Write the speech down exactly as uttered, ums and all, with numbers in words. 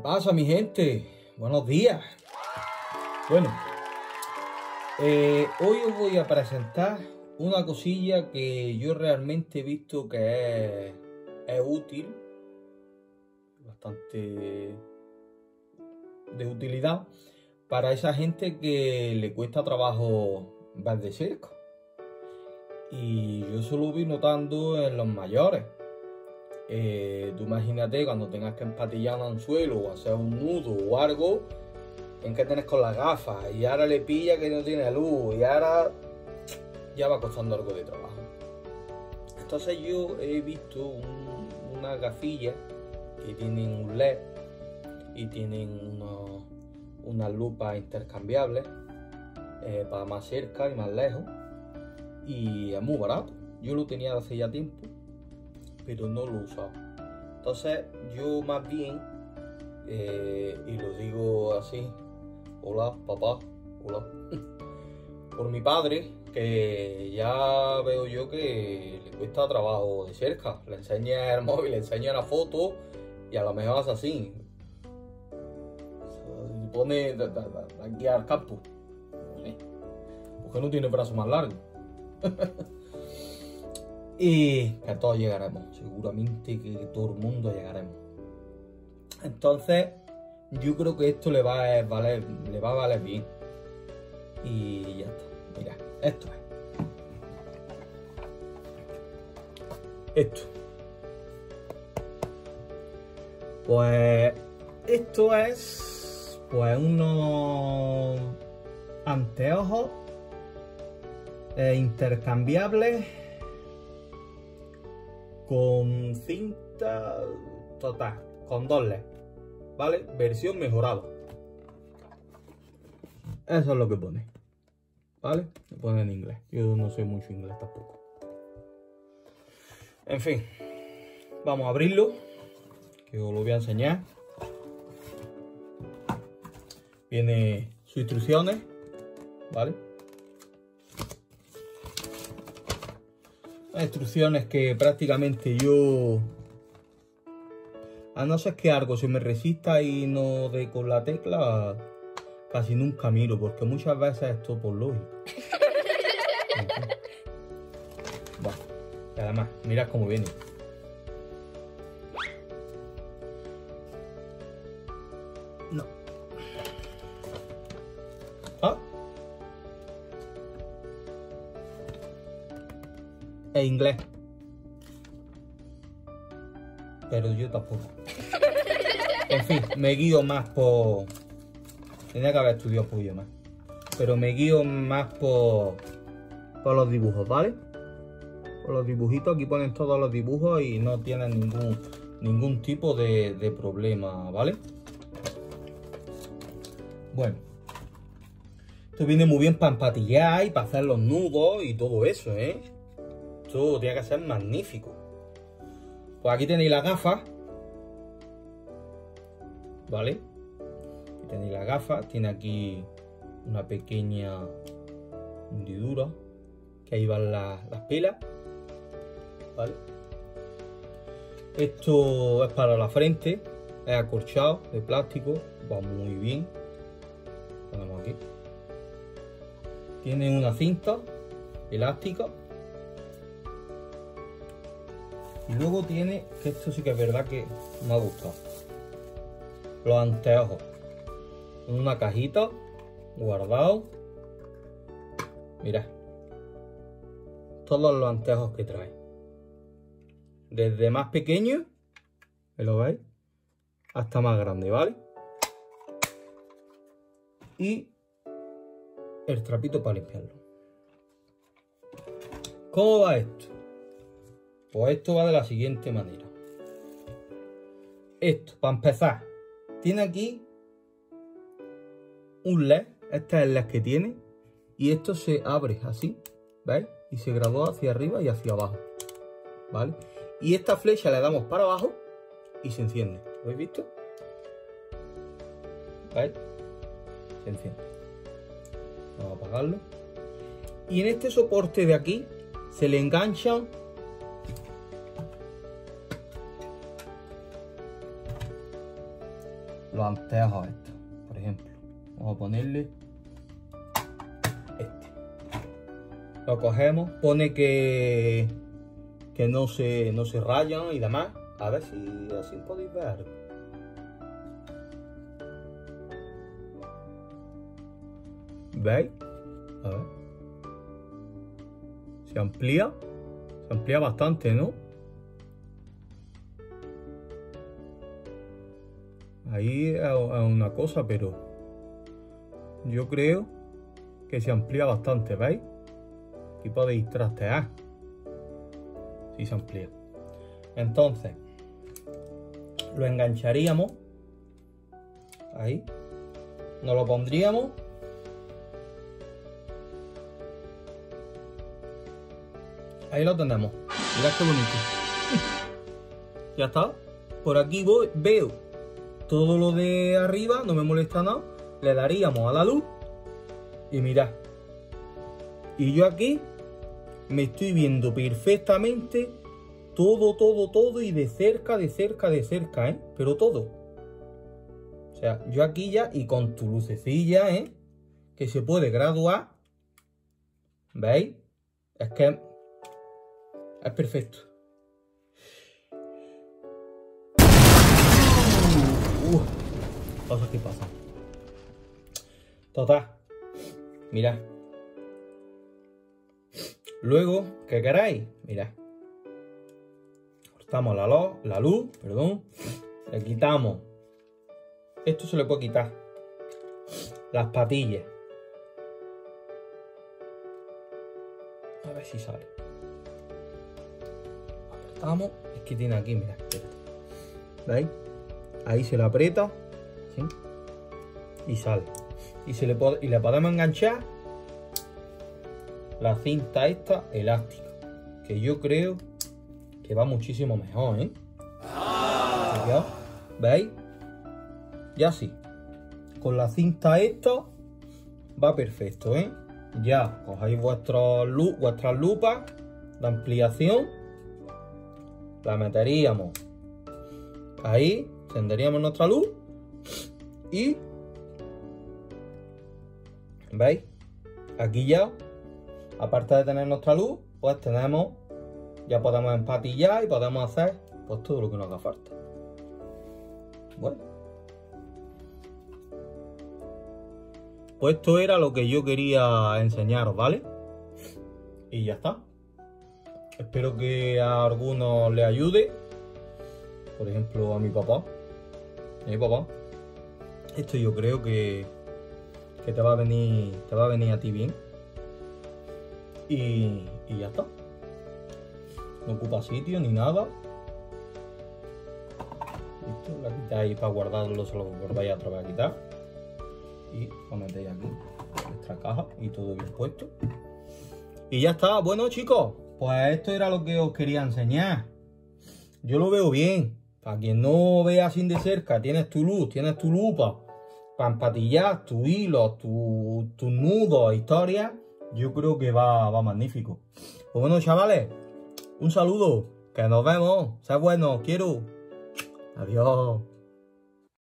pasa, mi gente? Buenos días. Bueno, eh, hoy os voy a presentar una cosilla que yo realmente he visto que es, es útil, bastante de utilidad para esa gente que le cuesta trabajo ver de cerca. Y yo eso lo vi notando en los mayores. Eh, tú imagínate cuando tengas que empatillar un anzuelo o hacer un nudo o algo, tienes que tener con las gafas y ahora le pilla que no tiene luz y ahora ya va costando algo de trabajo. Entonces yo he visto un, unas gafillas que tienen un L E D y tienen unos, unas lupas intercambiables eh, para más cerca y más lejos, y es muy barato. Yo lo tenía de hace ya tiempo, pero no lo he usado. Entonces yo más bien, eh, y lo digo así, hola papá, hola, por mi padre, que ya veo yo que le cuesta trabajo de cerca. Le enseña el móvil, le enseña la foto y a lo mejor hace así, se pone de, de, de aquí al campo, ¿sí? Porque no tiene el brazo más largo. Y que todos llegaremos, seguramente que todo el mundo llegaremos. Entonces yo creo que esto le va a valer, le va a valer bien. Y ya está. Mira, esto es esto. Pues esto es pues unos anteojos eh, intercambiables con cinta total, con dos L E D, ¿vale? Versión mejorada. Eso es lo que pone, ¿vale? Me pone en inglés. Yo no sé mucho inglés tampoco. En fin, vamos a abrirlo, que os lo voy a enseñar. Viene sus instrucciones, ¿vale? Instrucciones que prácticamente yo, a no ser que algo se me resista y no dé con la tecla, casi nunca miro, porque muchas veces esto por lógica. Bueno, y además, mirad cómo viene. No. Ah. E inglés, pero yo tampoco. En fin, me guío más por... Tenía que haber estudiado un poquillo más, pero me guío más por, por los dibujos, ¿vale? Por los dibujitos, aquí ponen todos los dibujos y no tienen ningún, ningún tipo de, de problema, ¿vale? Bueno, esto viene muy bien para empatillar y para hacer los nudos y todo eso, ¿eh? Esto tiene que ser magnífico. Pues aquí tenéis las gafas, ¿vale? Aquí tenéis las gafas. Tiene aquí una pequeña hundidura, que ahí van las, las pilas, ¿vale? Esto es para la frente, es acolchado de plástico, va muy bien. Ponemos aquí. Tiene una cinta elástica. Y luego tiene, que esto sí que es verdad que me ha gustado, los anteojos en una cajita guardado. Mirad todos los anteojos que trae, desde más pequeño, ¿me lo veis?, hasta más grande, ¿vale? Y el trapito para limpiarlo. ¿Cómo va esto? Pues esto va de la siguiente manera. Esto, para empezar, tiene aquí un L E D. Este es el L E D que tiene. Y esto se abre así, ¿veis? Y se gradúa hacia arriba y hacia abajo, ¿vale? Y esta flecha le damos para abajo y se enciende. ¿Lo habéis visto? ¿Veis? Se enciende. Vamos a apagarlo. Y en este soporte de aquí se le enganchan los anteojos estos, por ejemplo. Vamos a ponerle este. Lo cogemos, pone que, que no, se, no se rayan y demás. A ver si así podéis ver algo. ¿Veis? A ver. Se amplía. Se amplía bastante, ¿no? Ahí es una cosa, pero yo creo que se amplía bastante, ¿veis? Aquí podéis trastear. Sí se amplía. Entonces, lo engancharíamos. Ahí. Nos lo pondríamos. Ahí lo tenemos. Mirad qué bonito. Ya está. Por aquí voy, veo todo lo de arriba, no me molesta nada. Le daríamos a la luz. Y mirad. Y yo aquí me estoy viendo perfectamente todo, todo, todo. Y de cerca, de cerca, de cerca, ¿eh? Pero todo. O sea, yo aquí ya, y con tu lucecilla, ¿eh? Que se puede graduar. ¿Veis? Es que es perfecto. Uh, cosas que pasan. Total. Mirad. Luego, ¿qué queréis? Mirad. Cortamos la luz, la luz, perdón. Le quitamos. Esto se le puede quitar. Las patillas. A ver si sale. Apretamos. Es que tiene aquí, mirad. ¿Veis? Ahí se le aprieta. ¿Sí? Y sale. Y, se le puede, y le podemos enganchar la cinta esta elástica. Que yo creo que va muchísimo mejor, ¿eh? ¿Veis? Ya sí. Con la cinta esta va perfecto, ¿eh? Ya cogéis vuestros, vuestras lupas de ampliación. La meteríamos ahí. Encenderíamos nuestra luz. Y ¿veis? Aquí ya, aparte de tener nuestra luz, pues tenemos, ya podemos empatillar y podemos hacer pues todo lo que nos haga falta. Bueno, pues esto era lo que yo quería enseñaros, ¿vale? Y ya está. Espero que a algunos les ayude. Por ejemplo, a mi papá. A mi papá. Esto yo creo que que te va a venir te va a venir a ti bien. Y, y ya está. No ocupa sitio ni nada. Esto lo quitáis para guardarlo, se lo volváis a otra vez a quitar. Y lo metéis aquí en vuestra caja y todo bien puesto. Y ya está. Bueno, chicos, pues esto era lo que os quería enseñar. Yo lo veo bien. Para quien no vea así de cerca, tienes tu luz, tienes tu lupa para empatillar tus hilos, tus tu nudos, historias. Yo creo que va, va magnífico. Pues bueno, chavales, un saludo. Que nos vemos. Sea bueno, quiero. Adiós.